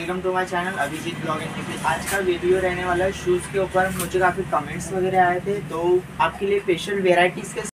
Welcome to my channel Abhijeet blogging. आज का video रहने वाला है शूज़ के ऊपर। मुझे काफ़ी कमेंट्स वगैरह आए थे, तो आपके लिए स्पेशल वेराइटीज़ के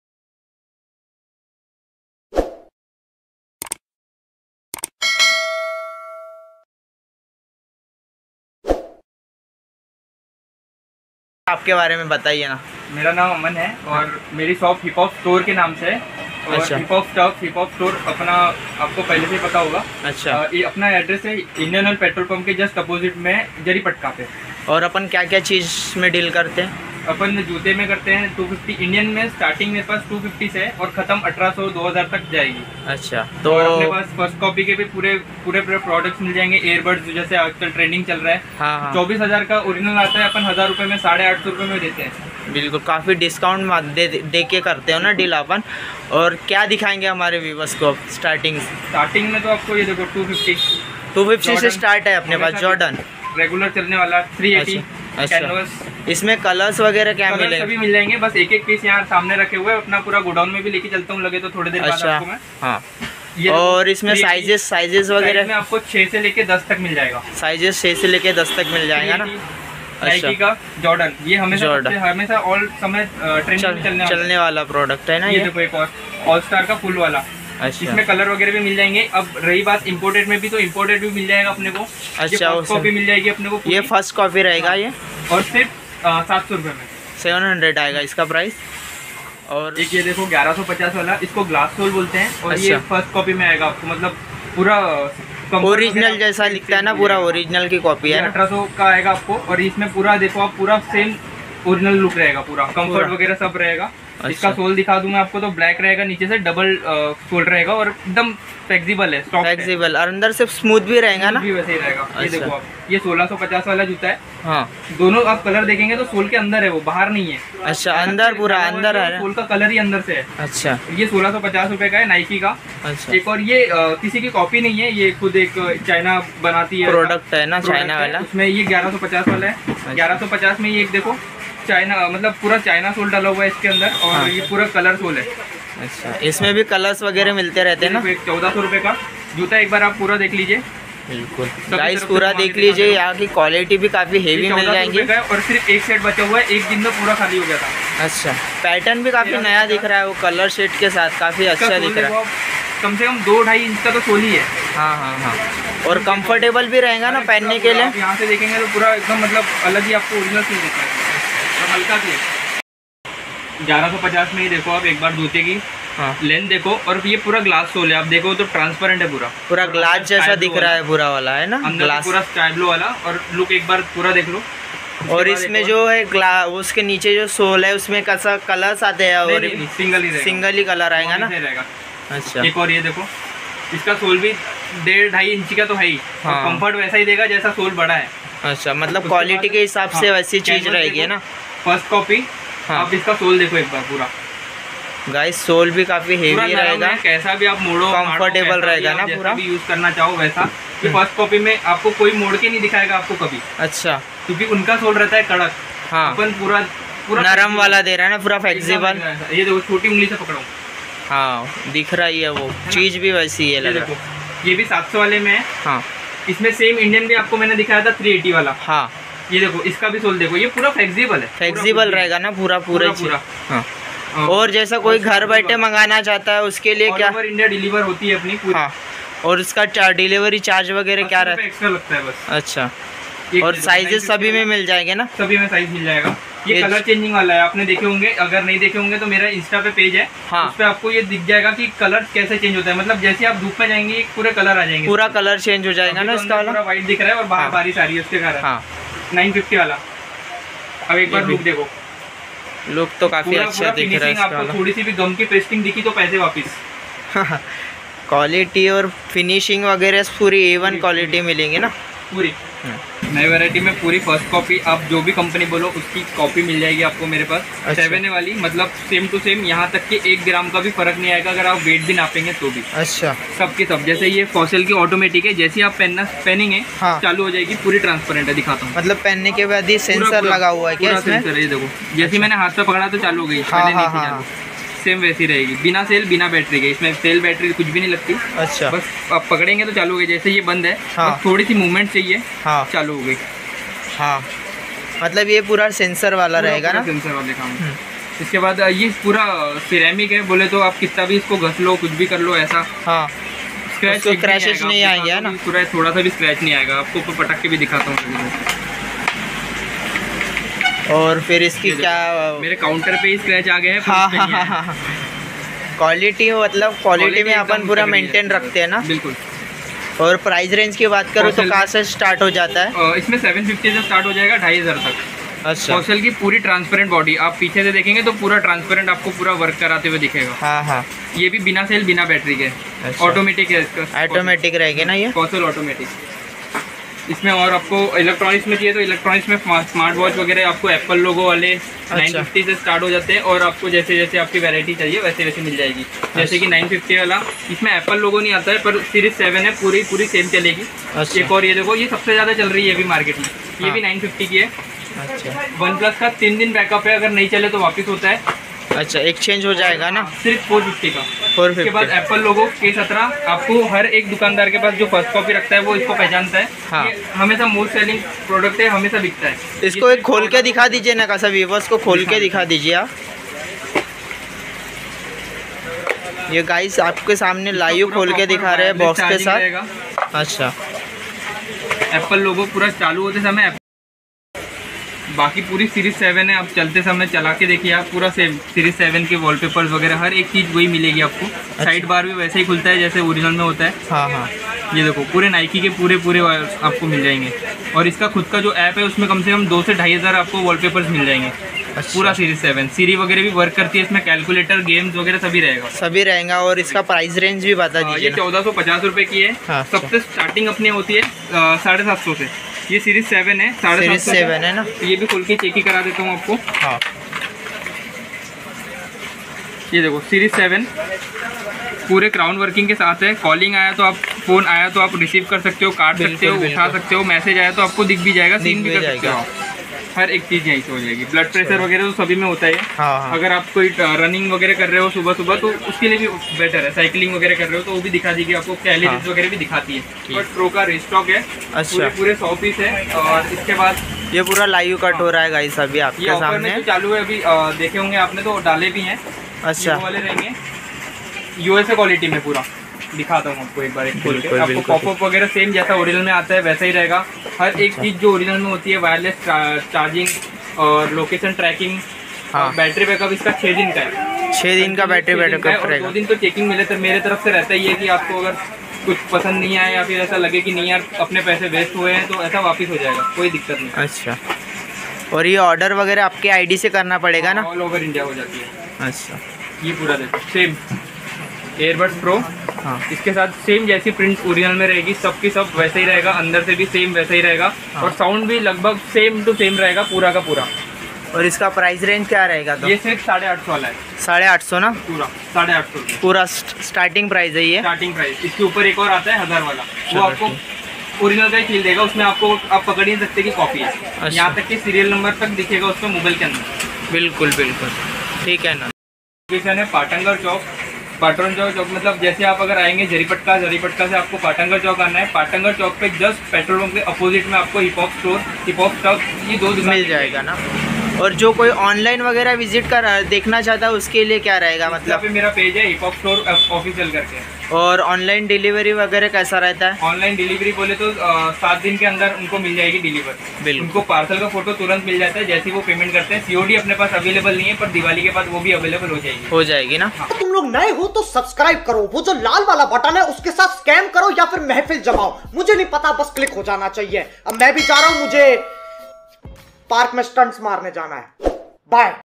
आपके बारे में बताइए ना। मेरा नाम अमन है और मेरी शॉप हिप हॉप स्टोर के नाम से है। और अच्छा। हिप हॉप स्टोर अपना आपको पहले से पता होगा। अच्छा। ये अपना एड्रेस है इंडियन ऑयल पेट्रोल पंप के जस्ट अपोजिट में जरीपटका पे। और अपन क्या क्या चीज़ में डील करते हैं? अपन जूते में करते हैं 250 इंडियन में स्टार्टिंग मेरे पास 250 से है और ख़त्म 1800-2000 तक जाएगी। अच्छा। तो अपने पास फर्स्ट कॉपी के भी पूरे प्रोडक्ट्स मिल जाएंगे। एयरबड्स जैसे आजकल ट्रेंडिंग चल रहा है। हाँ। 24,000 का ओरिजिनल आता है, अपन 1000 रुपये में 850 रुपये में देते हैं। बिल्कुल, काफ़ी डिस्काउंट दे के करते हो ना डील अपन। और क्या दिखाएंगे हमारे व्यूवर्स को? स्टार्टिंग में तो आपको ये देखो 250 से स्टार्ट है अपने पास। जॉर्डन रेगुलर चलने वाला 380 अच्छा। कैनवस। इसमें कलर्स वगैरह क्या मिलेंगे? सभी मिल जाएंगे, बस एक एक पीस यहाँ सामने रखे हुए हैं। अपना पूरा गोडाउन में भी लेके चलता हूँ, लगे तो थोड़ी देर बाद अच्छा। आपको मैं। हाँ। ये और इसमें साइजेस वगैरह में आपको 6 से लेके 10 तक मिल जाएगा। साइजेस 6 से लेके 10 तक मिल जाएगा ना। नाइकी का जॉर्डन, ये हमेशा ऑल समय ट्रेंड में चलने वाला प्रोडक्ट है ना। ये देखो एक और ऑल स्टार का फुल वाला। अच्छा। इसमें कलर वगैरह भी मिल जाएंगे। अब रही बात इम्पोर्टेड में भी, तो इम्पोर्टेड भी मिल जाएगा अपने को। अच्छा। कॉपी मिल जाएगी अपने को। ये फर्स्ट कॉपी रहेगा ये, और सिर्फ 700 रुपये में 700 आएगा इसका प्राइस। और एक ये देखो 1150 वाला, इसको ग्लास सोल बोलते हैं। और अच्छा। ये फर्स्ट कॉपी में आएगा आपको, मतलब पूरा ओरिजिनल जैसा लिखता है ना, पूरा ओरिजिनल की कॉपी है ना। 1800 का आएगा आपको। और इसमें पूरा देखो आप, पूरा सेम ओरिजिनल लुक रहेगा, पूरा कंफर्ट वगैरह सब रहेगा। अच्छा। इसका सोल दिखा दूं मैं आपको, तो ब्लैक रहेगा, नीचे से डबल सोल रहेगा और एकदम फ्लेक्सिबल है, सॉफ्ट फ्लेक्सिबल, और अंदर से स्मूथ भी रहेगा ना। भी वैसे ही रहेगा। ये अच्छा। देखो आप, ये 1650 वाला जूता है। हाँ। दोनों आप कलर देखेंगे तो सोल के अंदर है, वो बाहर नहीं है। अच्छा, अंदर पूरा अंदर है। सोल का कलर ही अंदर से है। अच्छा। ये 1650 रुपए का है, नाइकी का। अच्छा। एक और ये किसी की कॉपी नहीं है, ये खुद एक चाइना बनाती है प्रोडक्ट है ना, चाइना वाला। उसमें ये 1150 वाला है। 1150 में ये एक देखो चाइना, मतलब पूरा चाइना सोल डाला हुआ है इसके अंदर। और हाँ। ये पूरा कलर सोल है। अच्छा, इसमें भी कलर्स वगैरह मिलते रहते हैं ना। 1400 रुपये का जूता, एक बार आप पूरा देख लीजिए। बिल्कुल गाइस, पूरा देख लीजिए। यहाँ की क्वालिटी भी काफ़ी हेवी मिल जाएंगी। और सिर्फ एक सेट बचा हुआ है, एक दिन में पूरा खाली हो गया था। अच्छा, पैटर्न भी काफ़ी नया दिख रहा है, वो कलर शेड के साथ काफ़ी अच्छा दिख रहा है। कम से कम 2-2.5 इंच का तो सोल ही है। हाँ हाँ हाँ। और कंफर्टेबल भी रहेगा ना पहनने के लिए। यहाँ से देखेंगे तो पूरा एकदम मतलब अलग ही आपको ओरिजिनल फील देता है, हल्का सी। 1150 में ही देखो आप एक बार जूते की लेंथ देखो। और ये पूरा ग्लास सोल है, आप देखो तो ट्रांसपेरेंट है, पूरा ग्लास जैसा दिख रहा है पूरा वाला, है ना ग्लास, पूरा स्काई ब्लू वाला। और लुक एक बार पूरा देख लो। और इसमें जो है उसके नीचे जो सोल है उसमें कैसा कलर्स आते हैं? और सिंगल ही कलर आएगा ना। अच्छा। एक और ये देखो, इसका सोल भी 1.5-2.5 इंच का तो है ही। हाँ। कंफर्ट वैसा ही देगा जैसा सोल बड़ा है। अच्छा, मतलब क्वालिटी के हिसाब से वैसी चीज रहेगी ना। First copy. हाँ। आप इसका सोल देखो एक बार पूरा। गाइस, सोल भी काफी हेवी रहेगा, कैसा भी आप मोड़ो, कंफर्टेबल रहेगा ना, पूरा भी यूज करना चाहो वैसा। ये फर्स्ट कॉपी में आपको कोई मोड़ के नहीं दिखाएगा आपको कभी। अच्छा। क्योंकि उनका सोल रहता है कड़क। हाँ। अपन पूरा नरम वाला दे रहा है ना, पूरा फ्लेक्सिबल। ये देखो छोटी उंगली से पकड़ो। हाँ, दिख रही है वो चीज भी वैसी है। देखो ये भी 700 वाले में है। हाँ। इसमें सेम इंडियन भी आपको मैंने दिखाया था 380 वाला। हाँ। ये देखो इसका भी सोल देखो, ये पूरा फ्लेक्सिबल है, फ्लेक्सिबल रहेगा ना पूरा। हाँ। और जैसा कोई घर बैठे मंगाना चाहता है उसके लिए क्या इंडिया डिलीवर होती है अपनी पूरी। हाँ। और उसका डिलीवरी चार्ज वगैरह क्या रहता है? एक्स्ट्रा लगता है बस। अच्छा। और साइजेस सभी में मिल जाएंगे ना? सभी में साइज मिल जाएगा। ये कलर चेंजिंग वाला है, आपने देखे होंगे। अगर नहीं देखे होंगे तो मेरा इंस्टा पे पेज है। हाँ। उस पे आपको ये दिख जाएगा कि कलर कैसे चेंज होता है। मतलब जैसे आप धूप में जाएंगे पूरे कलर आ जाएंगे, पूरा कलर चेंज हो जाएगा ना इसका वाला। पूरा व्हाइट दिख रहा है और बाहर बारिश आ रही है उसके कारण। हाँ। 950 वाला। अब एक बार लुक देखो, लुक तो काफी अच्छा दिख रहा है इसका। आपको थोड़ी सी भी गम की पेस्टिंग दिखी तो पैसे वापिस। क्वालिटी और फिनिशिंग वगैरह पूरी A1 क्वालिटी मिलेंगे ना पूरी। नई वैरायटी में पूरी फर्स्ट कॉपी, आप जो भी कंपनी बोलो उसकी कॉपी मिल जाएगी आपको मेरे पास। अच्छा। 7A वाली, मतलब सेम टू सेम, यहाँ तक कि 1 ग्राम का भी फर्क नहीं आएगा अगर आप वेट भी नापेंगे तो भी। अच्छा। सबके सब। जैसे ये फॉसिल की ऑटोमेटिक है, जैसे आप पहनेंगे हाँ। चालू हो जाएगी, पूरी ट्रांसपेरेंट है। दिखाता हूँ, मतलब पहनने के बाद ही सेंसर लगा हुआ है क्या इसमें? सेंसर है, ये देखो जैसे मैंने हाथ पे पकड़ा तो चालू हो गई। सेम वैसी रहेगी, बिना सेल बिना बैटरी के। इसमें सेल बैटरी कुछ भी नहीं लगती। अच्छा, बस आप पकड़ेंगे तो चालू हो गई। जैसे ये बंद है, हाँ। बस थोड़ी सी मूवमेंट चाहिए, हाँ चालू हो गई। हाँ, मतलब ये पूरा सेंसर वाला रहेगा ना? सेंसर वाले काम। इसके बाद ये पूरा सिरेमिक है, बोले तो आप कितना भी इसको घस लो, कुछ भी कर लो ऐसा। हाँ, क्रैशेस नहीं आएंगे है ना? पूरा थोड़ा सा भी स्क्रैच नहीं आएगा। आपको ऊपर पटक के भी दिखाता हूँ। और फिर इसकी क्या, मेरे काउंटर पे ही स्क्रैच आ गए हैं। हाँ हाँ हाँ हाँ, क्वालिटी मतलब क्वालिटी में अपन पूरा मेंटेन रखते हैं ना? बिल्कुल। और प्राइस रेंज की बात करो तो कहाँ से स्टार्ट हो जाता है? इसमें 750 से स्टार्ट हो जाएगा 2500 तक। अच्छा, कौशल की पूरी ट्रांसपेरेंट बॉडी, आप पीछे से देखेंगे तो पूरा ट्रांसपेरेंट आपको पूरा वर्क कराते हुए दिखेगा। हाँ हाँ, ये भी बिना सेल बिना बैटरी के। अच्छा। ऑटोमेटिक है इसका, ऑटोमेटिक रहेगी ना ये? कौशल ऑटोमेटिक। इसमें और आपको इलेक्ट्रॉनिक्स में चाहिए तो इलेक्ट्रॉनिक्स में स्मार्ट वॉच वगैरह आपको एप्पल लोगो वाले 950 से स्टार्ट हो जाते हैं। और आपको जैसे जैसे आपकी वैरायटी चाहिए वैसे वैसे मिल जाएगी। जैसे कि 950 वाला, इसमें एप्पल लोगो नहीं आता है, पर सीरीज 7 है, पूरी सेम चलेगी। अच्छा। एक और ये देखो, ये सबसे ज़्यादा चल रही है अभी मार्केट में। ये हाँ। भी 950 की है। अच्छा, OnePlus का 3 दिन बैकअप है, अगर नहीं चले तो वापस होता है। अच्छा, एक्सचेंज हो जाएगा ना? सिर्फ 450 का। 450। उसके बाद एप्पल लोगो K17, आपको हर एक दुकानदार के पास जो फर्स्ट कॉपी रखता है वो इसको पहचानता है। हाँ। ये हमेशा मोस्ट सेलिंग प्रोडक्ट है, हमेशा बिकता है। इसको एक खोल के दिखा दीजिए ना, कैसा व्यूअर्स को खोल के दिखा दीजिए आप। ये गाइस आपके सामने लाइव खोल के दिखा रहे हैं बॉक्स के साथ। अच्छा, एप्पल लोगो पूरा चालू होते समय, बाकी पूरी सीरीज 7 है। आप चलते समय चला के देखिए, आप पूरा सीरीज 7 के वॉलपेपर्स वगैरह हर एक चीज़ वही मिलेगी आपको। साइड बार भी वैसे ही खुलता है जैसे ओरिजिनल में होता है। हाँ हाँ, ये देखो पूरे नाइकी के पूरे आपको मिल जाएंगे। और इसका खुद का जो ऐप है उसमें कम से कम 2 से 2500 आपको वॉलपेपर्स मिल जाएंगे। अच्छा। पूरा सीरीज 7 सीरी वगैरह भी वर्क करती है इसमें, कैलकुलेटर गेम्स वगैरह सभी रहेगा। सभी रहेगा। और इसका प्राइस रेंज भी बता दीजिए। ये 1450 रुपये की है। हाँ, सबसे स्टार्टिंग अपनी होती है 750 से। ये सीरीज 7 है, 7 है ना? ये भी खोल के चेक ही करा देता हूँ आपको। हाँ, ये देखो सीरीज 7 पूरे क्राउन वर्किंग के साथ है। कॉलिंग आया तो आप, फोन आया तो आप रिसीव कर सकते हो, काट सकते हो, उठा सकते हो। मैसेज आया तो आपको दिख भी जाएगा, सीन भी कर सकते हो। हर एक चीज़ यहीं से हो जाएगी। ब्लड प्रेशर वगैरह तो सभी में होता है। हाँ हाँ। अगर आप कोई रनिंग वगैरह कर रहे हो सुबह सुबह तो उसके लिए भी बेटर है। साइकिलिंग वगैरह कर रहे हो तो वो भी दिखा देगी आपको, कैलोरीज वगैरह भी दिखाती है। और प्रो का रिस्टॉक है। अच्छा, पूरे 100 पीस है। और इसके बाद ये पूरा लाइव कट हो रहा है गाइस अभी आपके ये ऑफर सामने। में जो चालू है अभी, देखे होंगे आपने तो डाले भी हैं। अच्छा, ये वाले रहेंगे USA क्वालिटी में। पूरा दिखाता हूँ आपको एक बार खोल के। आपको पॉपअप वगैरह सेम जैसा ओरिजिनल में आता है वैसा ही रहेगा। हर एक चीज़ जो ओरिजिनल में होती है, वायरलेस चार्जिंग और लोकेशन ट्रैकिंग। हाँ। बैटरी बैकअप इसका 6 दिन का है। 6 दिन का बैटरी बैकअप रहेगा। 2 दिन तो चेकिंग मेरे तरफ से रहता ही है कि आपको अगर कुछ पसंद नहीं आए या फिर ऐसा लगे कि नहीं यार अपने पैसे वेस्ट हुए हैं तो ऐसा वापस हो जाएगा, कोई दिक्कत नहीं। अच्छा, और ये ऑर्डर वगैरह आपके आईडी से करना पड़ेगा ना? ऑल ओवर इंडिया हो जाती है। अच्छा, ये पूरा देखो सेम एयरबड्स प्रो। हाँ, इसके साथ सेम जैसी प्रिंट ओरिजिनल में रहेगी, सबकी सब वैसे ही रहेगा। अंदर से भी सेम वैसे ही रहेगा। हाँ। और साउंड भी लगभग सेम टू सेम रहेगा पूरा का पूरा। और इसका प्राइस रेंज क्या रहेगा? तो ये सिर्फ 850 वाला है। 850 ना? पूरा 850 पूरा स्टार्टिंग प्राइस है ये? Starting price. इसके ऊपर एक और आता है 1000 वाला, वो आपको ओरिजिनल का ही फील देगा। उसमें आपको आप पकड़ ही नहीं सकते कि कॉपी है। अच्छा। यहाँ तक कि सीरियल नंबर तक दिखेगा उसमें मोबाइल के अंदर। बिल्कुल बिल्कुल, ठीक है ना? लोकेशन है पाटनगर चौक। पाटनगर चौक मतलब जैसे आप अगर आएंगे जरीपटका से आपको पाटनगर चौक आना है। पाटनगर चौक पे जस्ट पेट्रोल पंप के अपोजिट में आपको hip hop store, hip hop stock, ये 2 दुकान मिल जाएगा ना? और जो कोई ऑनलाइन वगैरह विजिट कर देखना चाहता है उसके लिए क्या रहेगा मतलब? पे मेरा पेज है हिप हॉप स्टोर ऑफिशियल करके। और ऑनलाइन डिलीवरी वगैरह कैसा रहता है? ऑनलाइन डिलीवरी बोले तो 7 दिन के अंदर उनको मिल जाएगी डिलीवर। बिल्कुल। उनको पार्सल का फोटो तुरंत मिल जाता है जैसे वो पेमेंट करते हैं। COD अपने पास अवेलेबल नहीं है, पर दिवाली के बाद वो भी अवेलेबल हो जाएगी ना? तुम लोग नए हो तो सब्सक्राइब करो, वो जो लाल वाला बटन है उसके साथ स्कैम करो या फिर महफिल जमाओ, मुझे नहीं पता, बस क्लिक हो जाना चाहिए। अब मैं भी जा रहा हूं, मुझे पार्क में स्टंट्स मारने जाना है। बाय।